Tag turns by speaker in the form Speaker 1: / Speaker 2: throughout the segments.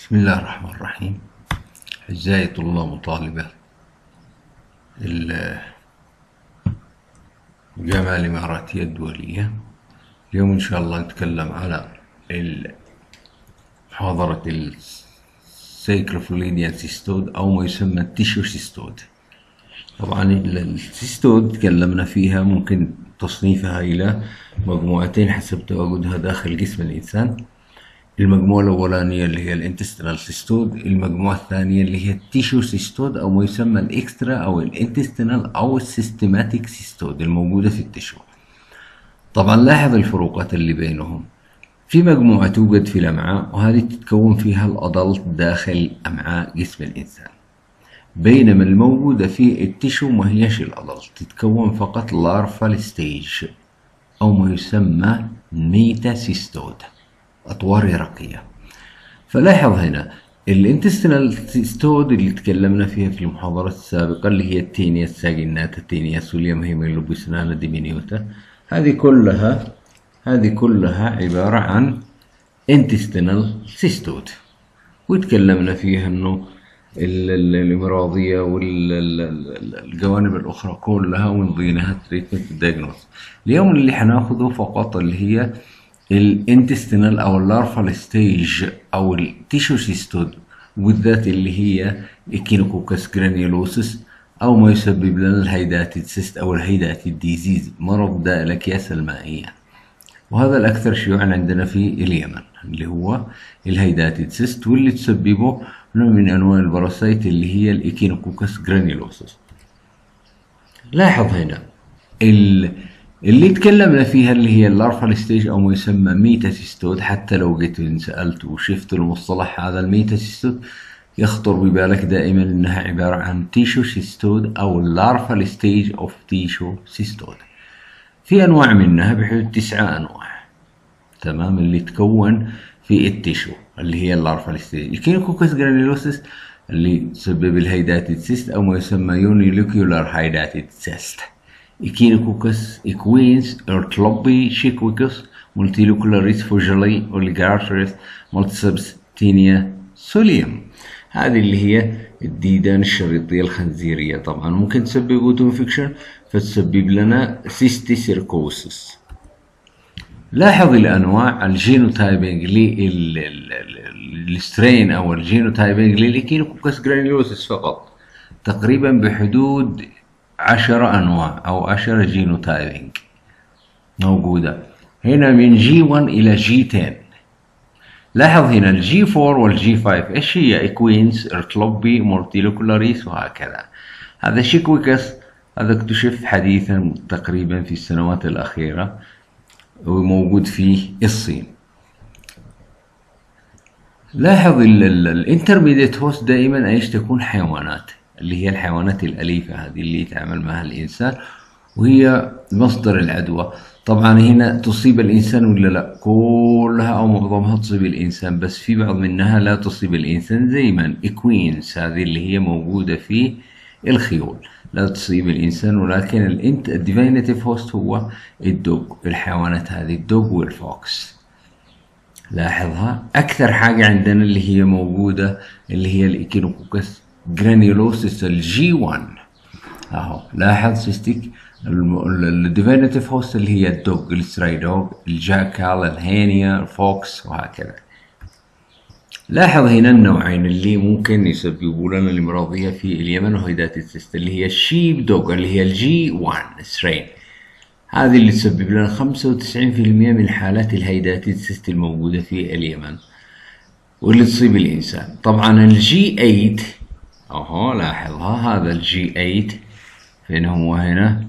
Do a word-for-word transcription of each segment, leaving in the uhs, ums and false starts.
Speaker 1: بسم الله الرحمن الرحيم. أعزائي طلاب وطالبات الجامعة الإماراتية الدولية، اليوم إن شاء الله نتكلم على محاضرة السيكلوفلويديان سيستود أو ما يسمى التيشو سيستود. طبعا السيستود تكلمنا فيها، ممكن تصنيفها إلى مجموعتين حسب تواجدها داخل جسم الإنسان. المجموعة الأولانية اللي هي الانتستينال سيستود، المجموعة الثانية اللي هي التيشو سيستود أو ما يسمى الإكسترا أو الانتستينال أو السيستماتيك سيستود الموجودة في التيشو. طبعا لاحظ الفروقات اللي بينهم. في مجموعة توجد في الأمعاء، وهذه تتكون فيها الأدلت داخل أمعاء جسم الإنسان، بينما الموجودة في التيشو ما هيش الأدلت، تتكون فقط لارفال ستيج أو ما يسمى ميتا سيستود، أطوار يرقية. فلاحظ هنا الانتستينال سيستود اللي تكلمنا فيها في المحاضرة السابقة اللي هي التينيا الساجيناتا، التينيا سوليوم هيميلوبيسنانا ديمينيوتا، هذه كلها هذه كلها عبارة عن انتستينال سيستود، وتكلمنا فيها انه الامراضية والجوانب الاخرى كلها ومن ضمنها تريتمنت دايجنوز. اليوم اللي حناخده فقط اللي هي الانتستينال او اللارفال ستيج او التيشو سيستود، وبالذات اللي هي اكينوكوكس جرانيولوسس او ما يسبب لنا الهيداتيد سيست او الهيداتيد ديزيز، مرض داء الاكياس المائية، وهذا الاكثر شيوعا عندنا في اليمن اللي هو الهيداتيد سيست، واللي تسببه نوع من انواع الباراسيت اللي هي الاكينوكوكس جرانيولوسس. لاحظ هنا اللي تكلمنا فيها اللي هي اللارفال ستيج او ما يسمى ميتا سيستود. حتى لو جيت سألت وشفت المصطلح هذا الميتا سيستود يخطر ببالك دائما انها عبارة عن تيشو سيستود او اللارفال ستيج اوف تيشو سيستود. في انواع منها بحدود تسعة انواع، تمام، اللي تكون في التيشو اللي هي اللارفال ستيج. الكينوكوكس جرانيولوسس اللي تسبب الهيداتيد سيست او ما يسمى يونيلوكيولار هيداتيد سيست. إكينوكوكس إكوينز إرتلوبي شيكويكوس مولتيلوكولاريس فوجلي أوليغارتريس مولتسبس تينيا سوليوم، هذه اللي هي الديدان الشريطية الخنزيرية. طبعا ممكن تسبب اوتو انفكشن فتسبب لنا سيستي سيركوسس. لاحظ الأنواع الجينوتايبنج للسترين أو الجينوتايبنج للإكينوكوكس جرانيولوسس فقط تقريبا بحدود عشرة أنواع أو عشرة جينوتايبنج موجودة هنا من جي واحد إلى جي عشرة. لاحظ هنا الجي أربعة والجي خمسة إيش هي؟ إكوينز إرتلوبي مورتيلوكولاريس وهكذا. هذا شيكويكس هذا اكتشف حديثا تقريبا في السنوات الأخيرة وموجود في الصين. لاحظ الانترميديت هوست دائما ايش تكون؟ حيوانات، اللي هي الحيوانات الأليفة هذه اللي يتعامل معها الإنسان وهي مصدر العدوى. طبعا هنا تصيب الإنسان ولا لا؟ كلها أو معظمها تصيب الإنسان، بس في بعض منها لا تصيب الإنسان، زي ما إكوينز هذه اللي هي موجودة في الخيول لا تصيب الإنسان، ولكن الانت الديفينيتيف هوست هو الدوغ، الحيوانات هذه الدوغ والفوكس. لاحظها أكثر حاجة عندنا اللي هي موجودة اللي هي الإكينوكوكس جرانيولوسس الجي واحد اهو. لاحظ سيستيك الديفينيتيف هوست اللي هي الدوغ، الستراي دوغ، الجاكال، الهينيا، الفوكس وهكذا. لاحظ هنا النوعين اللي ممكن يسببوا لنا الامراضية في اليمن وهيداتيد سيست، اللي هي الشيب دوغ اللي هي الجي واحد سترين، هذه اللي تسبب لنا خمسة وتسعين في المئة من حالات الهيداتيد سيست الموجودة في اليمن واللي تصيب الإنسان. طبعا الجي ثمانية اهو، لاحظها هذا الجي ثمانية فين هو هنا؟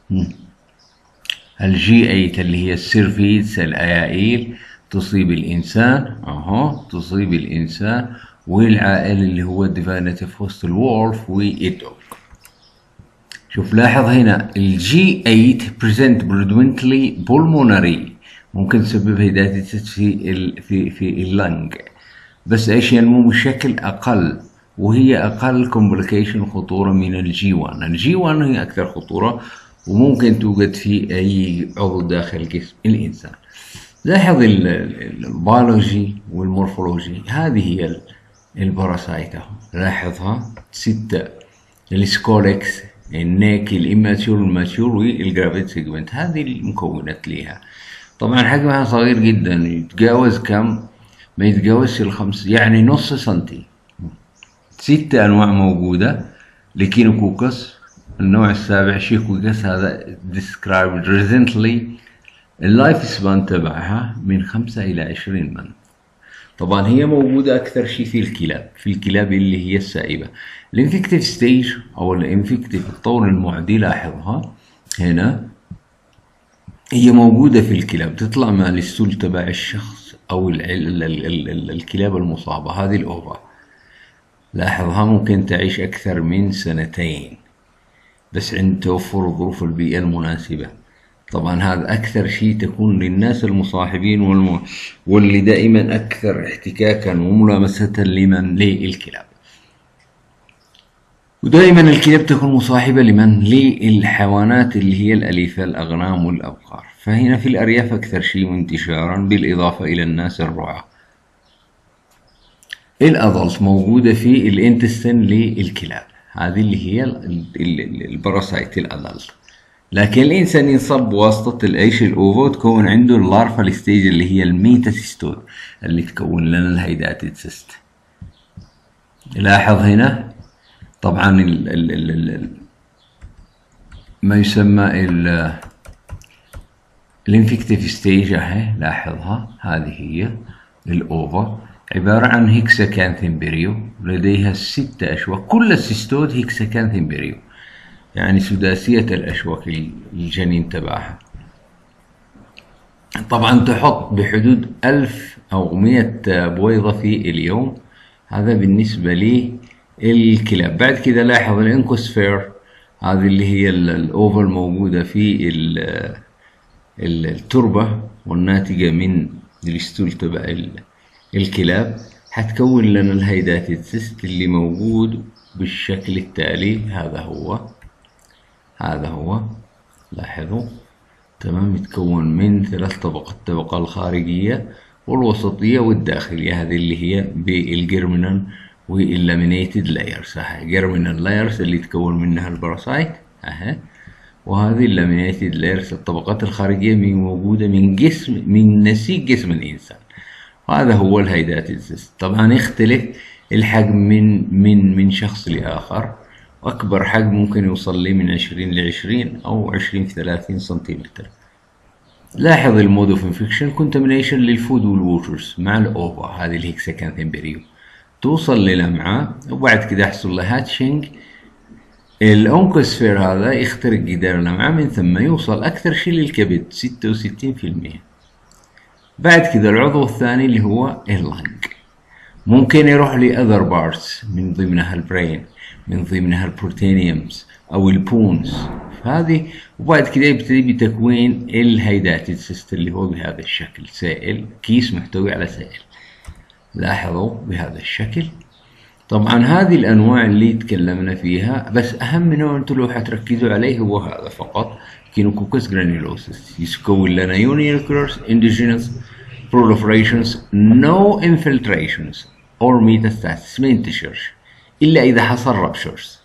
Speaker 1: الجي ثمانية اللي هي السيرفيدز الأيائيل تصيب الإنسان اهو، تصيب الإنسان والعائل اللي هو الديفينيتيف هوست الولف والدوغ. شوف لاحظ هنا الجي ثمانية present predominantly pulmonary، ممكن تسبب هيداتيد في ال في في اللنج، بس ايش ينمو بشكل أقل، وهي أقل كومبليكيشن خطورة من الجي واحد. الجي واحد هي أكثر خطورة وممكن توجد في أي عضو داخل جسم الإنسان. لاحظ البيولوجي والمورفولوجي، هذه هي الباراسايت اهو، لاحظها ستة: السكولكس، النيك، الاماتيور، الماتيور، والجرافيت سيجمنت. هذه المكونات ليها. طبعا حجمها صغير جدا، يتجاوز كم؟ ما يتجاوزش الخمس، يعني نص سنتي. ست انواع موجودة لكينوكوكس. النوع السابع شيكوكس، هذا described recently. اللايف سبان تبعها من خمسة إلى عشرين من. طبعا هي موجودة أكثر شيء في الكلاب، في الكلاب اللي هي السائبة. الانفكتيف ستيج أو الانفكتيف الطور المعدي، لاحظها هنا هي موجودة في الكلاب، تطلع مع الستول تبع الشخص أو ال ال ال ال ال الكلاب المصابة. هذه الأوفا، لاحظها ممكن تعيش أكثر من سنتين بس عند توفر ظروف البيئة المناسبة. طبعا هذا أكثر شيء تكون للناس المصاحبين والم... واللي دائما أكثر احتكاكا وملامسة لمن للكلاب. ودائما الكلاب تكون مصاحبة لمن للحيوانات اللي هي الأليفة، الأغنام والأبقار. فهنا في الأرياف أكثر شيء انتشارا، بالإضافة إلى الناس الرعاة. الأضلت موجودة في الانتستين للكلاب، هذه اللي هي الباراسايت الأضلت. لكن الإنسان ينصاب بواسطة العيش الأوفو، تكون عنده اللارفال ستيج اللي هي الميتاسيستول اللي تكون لنا الهيداتيد سيست. لاحظ هنا طبعا ال ال ال ال ما يسمى ال الانفكتيف ستيج اهي، لاحظها هذه هي الأوفا، عبارة عن هيكساكانثين بريو، لديها ستة أشواك، كل السيستود هيكساكانثين بريو، يعني سداسية الأشواك الجنين تبعها. طبعا تحط بحدود ألف أو مية بويضة في اليوم، هذا بالنسبة للكلاب. بعد كده لاحظ الانكوسفير، هذه اللي هي الأوفل موجودة في التربة والناتجة من الستول تبع الكلاب، حتكون لنا الهيداتيد سيست اللي موجود بالشكل التالي. هذا هو هذا هو لاحظوا تمام، يتكون من ثلاث طبقات: الطبقة الخارجية والوسطية والداخلية، هذه اللي هي بالجيرمينال واللامينيتد لايرز. اهي جيرمينال لايرز اللي تكون منها الباراسايت اهي، وهذه اللامينيتد لايرز الطبقات الخارجية موجودة من جسم من نسيج جسم الإنسان. وهذا هو الهيداتيد سيست. طبعا يختلف الحجم من من من شخص لآخر، أكبر حجم ممكن يوصل لي من عشرين لعشرين أو عشرين في ثلاثين سنتيمتر. لاحظ المود اوف انفكشن، كونتامينيشن للفود والووترز مع الأوفا، هذه الهيكساكانثين بريو، توصل للأمعاء وبعد كده يحصل لها هاتشنج. الأونكوسفير هذا يخترق جدار الأمعاء، من ثم يوصل أكثر شيء للكبد ستة وستين في المية. بعد كده العضو الثاني اللي هو اللنج، ممكن يروح لأذر بارتس، من ضمنها البرين، من ضمنها البروتينيومز أو البونز هذه. وبعد كده يبتدي بتكوين الهيداتيد سيست اللي هو بهذا الشكل، سائل، كيس محتوي على سائل، لاحظوا بهذا الشكل. طبعا هذه الأنواع اللي تكلمنا فيها، بس أهم نوع انتوا لو حتركزوا عليه هو هذا فقط، كينوكوكس جرانيولوسيس، يتكون لنا uninuclear indigenous proliferations no infiltrations or metastasis، ما ينتشرش إلا إذا حصل ruptures.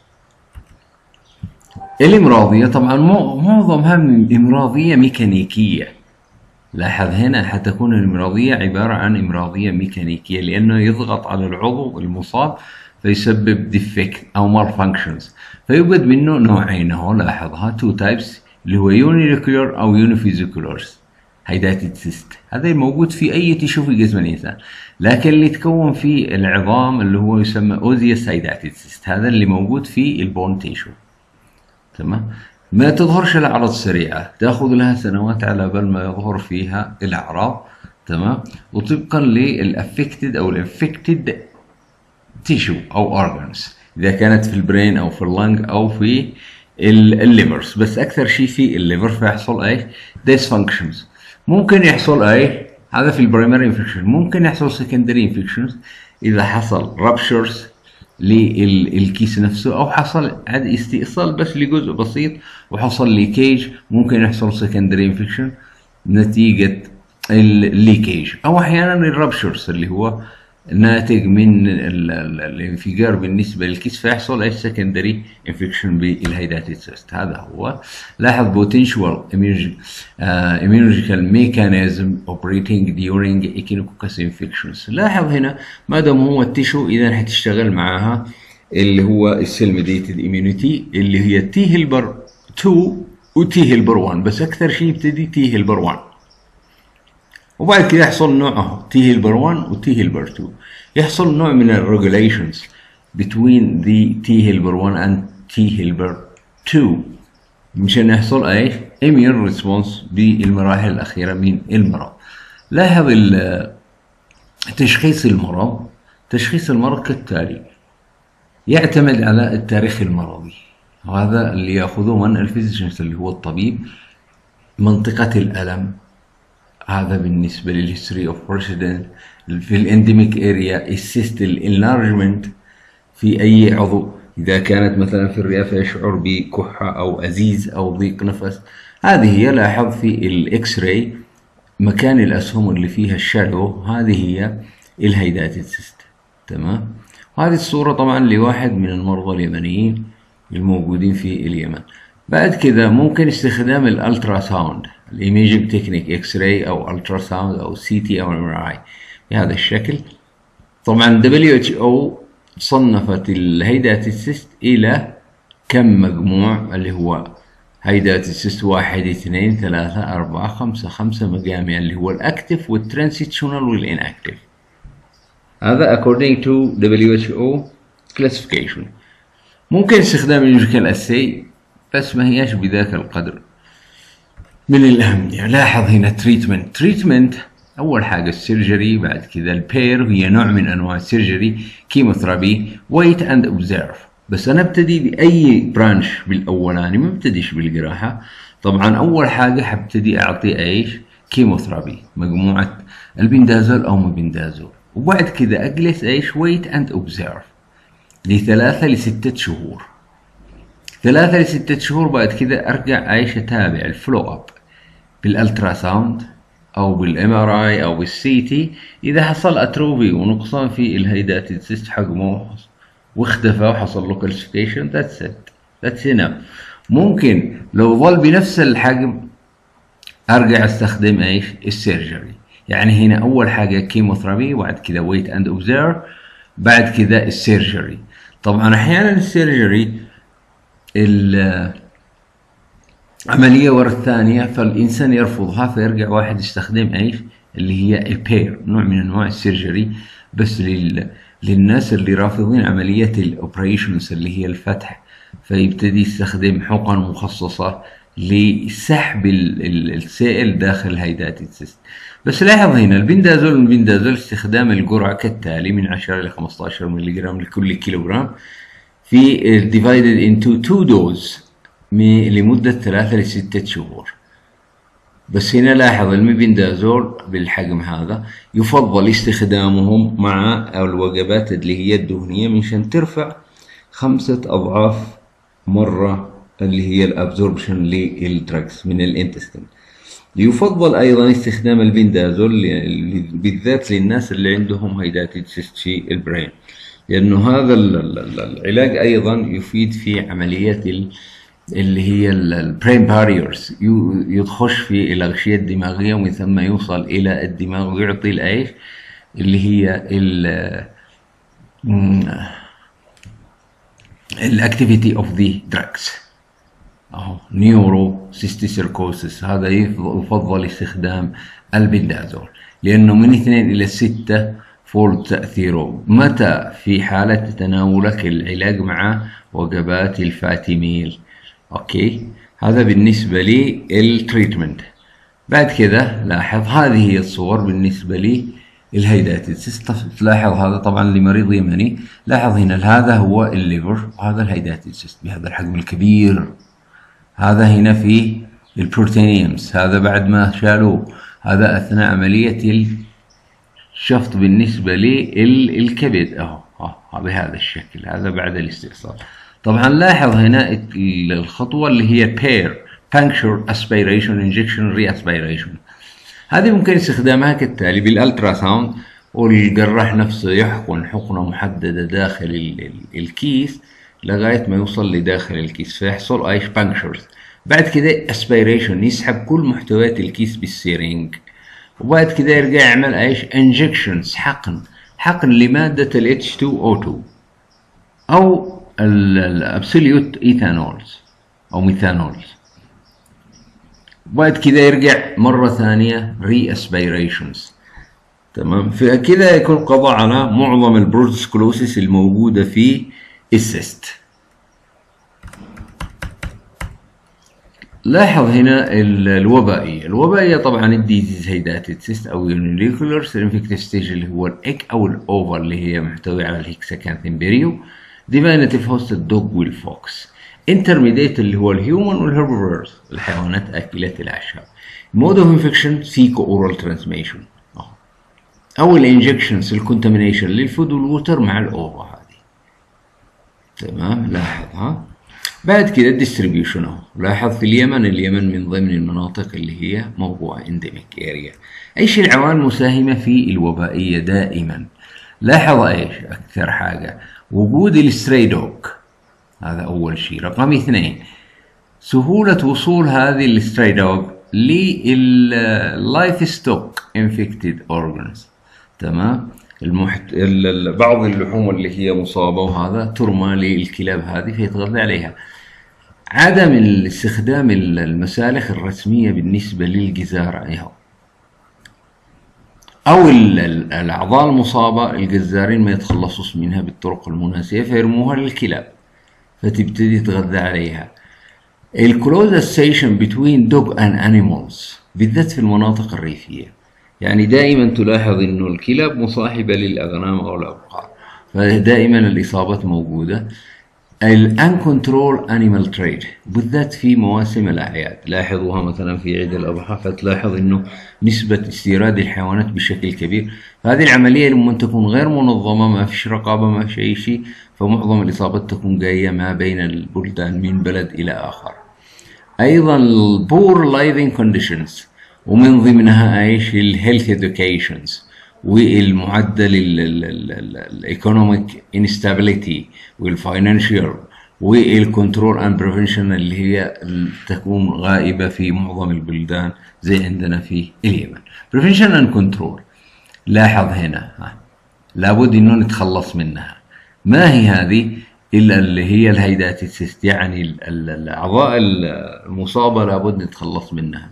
Speaker 1: الإمراضية طبعا معظمها إمراضية ميكانيكية. لاحظ هنا حتكون الإمراضية عبارة عن إمراضية ميكانيكية، لأنه يضغط على العضو المصاب فيسبب defect أو malfunctions، فيوجد منه نوعين اهو، لاحظها two types اللي هو uninuclear أو univesiculars هيداتيد سيست. هذا موجود في أي تيشو في جسم الإنسان، لكن اللي يتكون في العظام اللي هو يسمى أوزيوس هيداتيد سيست، هذا اللي موجود في البون تيشو. تمام، ما تظهرش الأعراض سريعة، تأخذ لها سنوات على بال ما يظهر فيها الأعراض. تمام، وطبقا للأفكتد أو الانفكتد تيشو أو أورجانز، إذا كانت في البرين أو في اللنج أو في الليفرز، بس أكثر شيء في الليفر فيحصل أي dysfunctions. ممكن يحصل أي هذا في البرايمري انفكشن، ممكن يحصل سكندري انفكشنز إذا حصل رابشرز للكيس نفسه، أو حصل عد استئصال بس لجزء بسيط وحصل ليكيج، ممكن يحصل سكندري انفكشن نتيجة الليكيج، أو أحيانا الرابشرز اللي هو ناتج من الانفجار بالنسبة للكيس، فيحصل ايش سكندري انفكشن بالهيداتيد سيست. هذا هو. لاحظ بوتنشال immunological mechanism operating during echinococcus infections. لاحظ هنا ما دام هو التيشو اذا حتشتغل معاها اللي هو السيل ميديتد اميونيتي اللي هي تي هيلبر تو وتي هيلبر واحد، بس اكثر شيء يبتدي تي هيلبر واحد، وبعد كده يحصل نوع اهو تي هيلبر واحد وتي هيلبر اثنين، يحصل نوع من الريجوليشنز between the T helper واحد and T helper اثنين مشان يحصل ايش immune response بالمراحل الاخيره من المرض. لاحظ تشخيص المرض. تشخيص المرض كالتالي: يعتمد على التاريخ المرضي، وهذا اللي ياخذه من الفيزيشنز اللي هو الطبيب. منطقه الالم، هذا بالنسبة للهيستوري اوف بريسيدنت. في الانديميك اريا السيست الانلارجمنت في اي عضو، اذا كانت مثلا في الرئة يشعر بكحة او ازيز او ضيق نفس، هذه هي. لاحظ في الاكس راي مكان الاسهم اللي فيها الشادو، هذه هي الهيداتيد سيست. تمام. وهذه الصورة طبعا لواحد من المرضى اليمنيين الموجودين في اليمن. بعد كذا ممكن استخدام الالترا ساوند، الايميجنج تكنيك، اكس راي او الترا ساوند او سي تي او ام ار اي بهذا الشكل. طبعا دبليو اتش او صنفت الهيداتيد سيست الى كم مجموع، اللي هو هيداتيد سيست واحد اثنين ثلاثة أربعة خمسة، خمسة مجامع، اللي هو الاكتف والترانزيشنال والاناكتف. هذا according to دبليو اتش او classification. ممكن استخدام النيوميريكال اساي بس ما هياش بذاك القدر من الأهمية. لاحظ هنا تريتمنت. تريتمنت أول حاجة السيرجري، بعد كذا البير هي نوع من أنواع السيرجري، كيموثيرابي، ويت أند أوبزيرف. بس أنا ابتدي بأي برانش بالأولاني، ما ابتديش بالجراحة. طبعا أول حاجة حبتدي أعطي إيش؟ كيموثيرابي، مجموعة البندازول أو مبندازول، وبعد كذا أجلس إيش؟ ويت أند أوبزيرف لثلاثة لستة شهور. ثلاثة لستة شهور بعد كذا أرجع أعيش أتابع الفلو أب بالألترا ساوند أو بالإم آر آي أو بالسي تي. إذا حصل أتروفي ونقصان في الهيداتيد سيست حجمه واختفى وحصل له كالسيفيكيشن، ذاتس إت، ذاتس إنف. ممكن لو ظل بنفس الحجم أرجع أستخدم إيش؟ السيرجري. يعني هنا أول حاجة كيموثيرابي، وبعد كذا ويت أند أوبزيرف، بعد كذا السيرجري. طبعا أحيانا السيرجري العملية ورا الثانية فالإنسان يرفضها، فيرجع واحد يستخدم إيش؟ اللي هي البير، نوع من أنواع السيرجري بس لل... للناس اللي رافضين عملية الأوبريشنز اللي هي الفتح، فيبتدي يستخدم حقن مخصصة لسحب السائل داخل الهيداتيد سيست. بس لاحظ هنا البندازول البندازول استخدام الجرعة كالتالي: من عشرة إلى خمسة عشر مللي جرام لكل كيلوغرام، في divided into two dose لمدة ثلاثة لستة شهور. بس هنا لاحظ الميبندازول بالحجم هذا يفضل استخدامهم مع الوجبات اللي هي الدهنية منشان ترفع خمسة أضعاف مرة اللي هي الابزوربشن للدراجز من الانتستين. يفضل أيضا استخدام البندازول بالذات للناس اللي عندهم هيداتيد سيست في البرين، لأنه هذا العلاج أيضا يفيد في عملية اللي هي البرين باريرز، يدخش في الأغشية الدماغية ومن ثم يوصل إلى الدماغ ويعطي الأيش اللي هي الأكتيفيتي أوف ذا دراجز أو نيورو سيستيسيركوسيس. هذا يفضل استخدام البندازول لأنه من اثنين إلى ستة فولد تأثيره متى في حالة تناولك العلاج مع وجبات الفاتي ميل. أوكي، هذا بالنسبة لي التريتمنت. بعد كذا لاحظ هذه هي الصور بالنسبة لي الهيداتيد سيست. تلاحظ هذا طبعا لمريض يمني. لاحظ هنا هذا هو الليفر وهذا الهيداتيد سيست بهذا الحجم الكبير. هذا هنا في البروتينيومز، هذا بعد ما شالوه، هذا أثناء عملية الشفط بالنسبة للكبد أهو أهو بهذا الشكل، هذا بعد الاستئصال. طبعا لاحظ هنا الخطوة اللي هي بير puncture aspiration injection reaspiration. هذه ممكن استخدامها كالتالي: بالالترا ساوند والجراح نفسه يحقن حقنة محددة داخل ال ال الكيس لغاية ما يوصل لداخل الكيس، فيحصل ايش بانكشرز. بعد كده اسبيريشن، يسحب كل محتويات الكيس بالسيرينج، وبعد كده يرجع يعمل ايش انجكشنز، حقن حقن لمادة ال إتش تو أو تو او الابسوليوت ايثانولز او ميثانولز. وبعد كده يرجع مرة ثانية ري اسبيريشنز. تمام، فكده يكون قضى على معظم البروتوسكلوسيس الموجودة في السيست. لاحظ هنا الوبائية. الوبائية طبعا الديزيز هيداتد سيست او يونيليكولر سيرنفكتيف ستيج اللي هو الاك او الاوفر اللي هي محتوية على الهيكساكانثين بيريو، ديفينيتيف هوست الدوج والفوكس، انترميديت اللي هو الهيومن والهيربيفورز الحيوانات اكلات الاعشاب. مود اوف انفكشن سيكو اورال ترانسميشن او الانجكشنز الكونتامينيشن للفود والووتر مع الاوفا هذه. تمام، لاحظ ها. بعد كده الديستريبيوشن اهو، لاحظ في اليمن، اليمن من ضمن المناطق اللي هي موضوع انديميك اريا. ايش العوامل المساهمه في الوبائيه دائما؟ لاحظ ايش اكثر حاجه؟ وجود الستري دوغ، هذا اول شيء. رقم اثنين، سهوله وصول هذه الستري دوغ لللايف ستوك انفكتد اورجانز. تمام، المحت... بعض اللحوم اللي هي مصابة وهذا ترمى للكلاب هذه فيتغذى عليها. عدم استخدام المسالخ الرسمية بالنسبة للجزار أو الأعضاء المصابة، الجزارين ما يتخلصوش منها بالطرق المناسبة فيرموها للكلاب فتبتدي تتغذى عليها. الكلوز اسوسيشن بين دوج اند انيمالز بالذات في المناطق الريفية، يعني دائما تلاحظ انه الكلاب مصاحبة للأغنام أو الأبقار، فدائما الإصابات موجودة. الانكنترول انيمال تريد بالذات في مواسم الأعياد، لاحظوها مثلا في عيد الأضحى فتلاحظ انه نسبة استيراد الحيوانات بشكل كبير. فهذه العملية لما تكون غير منظمة، ما فيش رقابة، ما فيش أي شيء، فمعظم الإصابات تكون جاية ما بين البلدان من بلد إلى آخر. أيضا البور لايفنج كونديشنز، ومن ضمنها ايش الهيلث اديوكيشنز والمعدل الايكونوميك انستابيليتي والفاينانشال والكنترول اند بريفنشن اللي هي تكون غائبه في معظم البلدان زي عندنا في اليمن. بريفنشن اند كنترول، لاحظ هنا ها. لابد انه نتخلص منها. ما هي هذه الا اللي هي الهيداتيد سيست، يعني الاعضاء المصابه لابد نتخلص منها.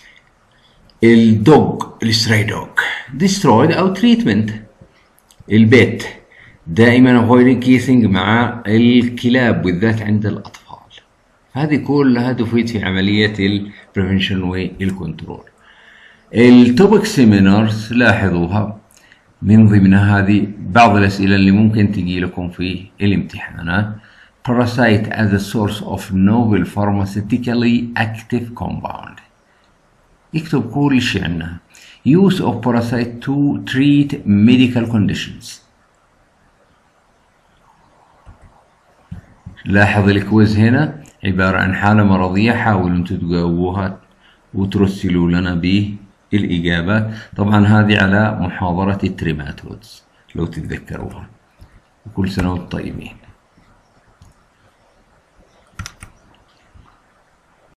Speaker 1: الدوج الستري دوغ ديسترويد او تريتمنت. البيت دائما avoiding كيسنج مع الكلاب بالذات عند الاطفال. هذه كلها تفيد في عمليه البريفنشن والكنترول. التوبك سيمينارز لاحظوها، من ضمنها هذه بعض الاسئله اللي ممكن تجي لكم في الامتحانات. parasite as a source of novel pharmaceutically active compound، يكتب كل شيء عنها. use of parasite to treat medical conditions. لاحظ الكويز هنا عبارة عن حالة مرضية، حاولوا انتم تجاوبوها وترسلوا لنا بالإجابات. طبعا هذه على محاضرة التريماتودز لو تتذكروها. وكل سنة وانتم طيبين.